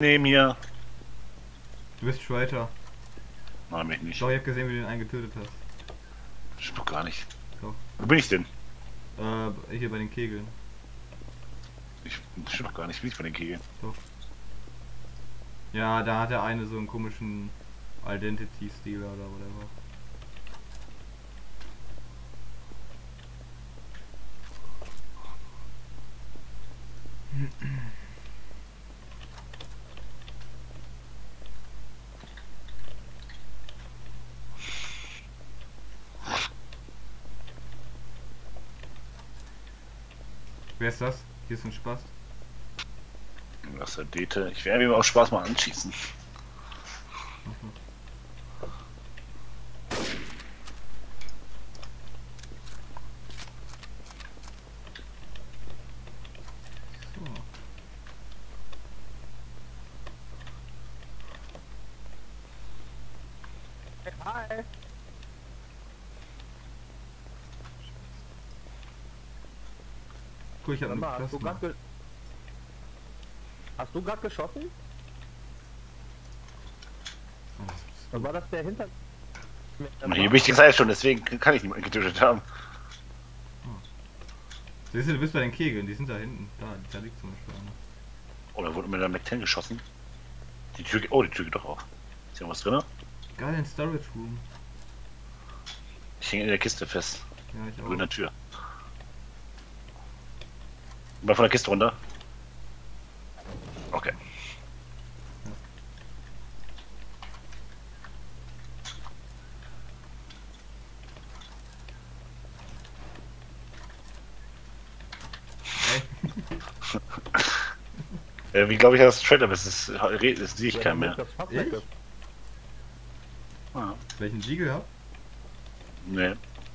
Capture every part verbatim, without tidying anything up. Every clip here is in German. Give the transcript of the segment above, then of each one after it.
Neben mir. Du bist Traitor. Nein, mich nicht. Doch, ich hab gesehen, wie du den einen getötet hast. Stimmt doch gar nicht. Doch. Wo bin ich denn? Äh, hier bei den Kegeln. Ich stimmt doch gar nicht. Bin ich bei den Kegeln? Doch. Ja, da hat der eine so einen komischen Identity-Stealer oder whatever. Wer ist das? Hier ist ein Spaß. Das ist der Dete. Ich werde mir auch Spaß mal anschießen. Mhm. So. Hi. Guck, ich hab Warte einen mal, hast du Plasma. gerade ge Hast du gerade geschossen? Oder war das der hinter... Und hier wichtig ist schon, deswegen kann ich niemanden getötet haben. Siehst du, du bist bei den Kegeln, die sind da hinten. Da, da liegt zum Beispiel einer. Oh, da wurde mir der Mac zehn geschossen. Die Tür geht. Oh, die Tür geht doch auf. Ist hier was drin? Geil, ein Storage Room. Ich hänge in der Kiste fest. Ja, ich Nur in auch. der Tür. Mal von der Kiste runter. Okay. äh, wie glaube ich, dass das Trailer ist, das, das sehe ich keinen mehr. Ich? Ah, Welchen Siegel hab? nee.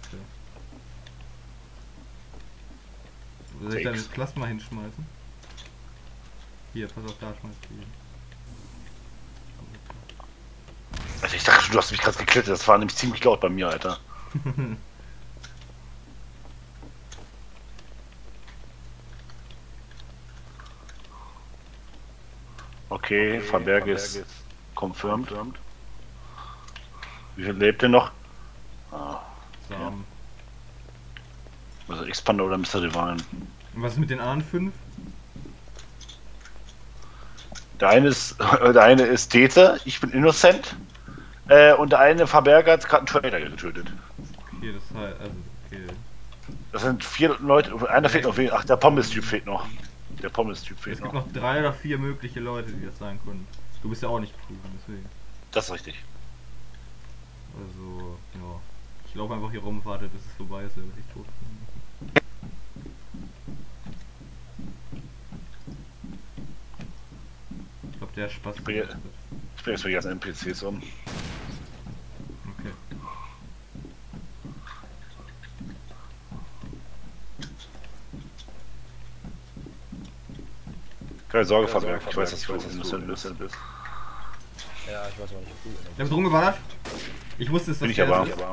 Soll ich da Sechs. das Plasma hinschmeißen? Hier, pass auf, da schmeiß ich die hin. Also ich dachte, du hast mich gerade geklettert. Das war nämlich ziemlich laut bei mir, Alter. Okay, Okay, Verberg Verberg ist ist confirmed. Wie viel lebt ihr noch? Ah, So, Ja. ähm, also Expander oder Mister Divine. und was ist mit den anderen fünf? Der eine ist, der eine ist Dete, ich bin Innocent. Äh, und der eine Verberger hat gerade einen Trader getötet. Okay, das heißt, also, okay. Das sind vier Leute, einer fehlt noch. Ach, der Pommes-Typ fehlt noch. Der Pommes-Typ Es fehlt gibt noch. noch drei oder vier mögliche Leute, die das sein können. Du bist ja auch nicht proven, deswegen. Das ist richtig. Also, ja. Ich laufe einfach hier rum, warte, bis es vorbei ist, wenn ich tot bin. Ich glaube, der Spaß. Ich bin, jetzt- ich bin jetzt für die ganzen N P Cs um. Okay. Keine Sorge, Keine Verberg. Sorge, Ich weiß, dass du Verberg, Innocent bist. bist. Ja, ich weiß auch nicht, ob du... Der ist rumgeballert. Ich wusste es, dass Bin ich der aber. es ist.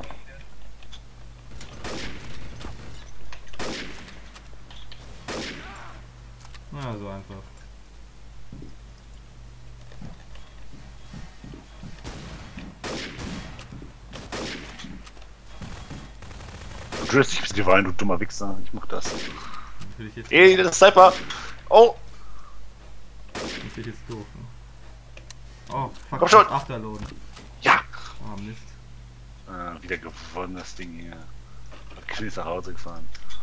Na, so einfach. Du drehst dich bis Divine, du dummer Wichser. Ich mach das. Natürlich jetzt, Ey, das ist Sniper! Oh! natürlich jetzt doof, ne? Oh, fuck, Komm schon! Achterlohn. Ja! Oh, Mist. Ah, wieder gewonnen, das Ding hier. Quiz nach Hause gefahren.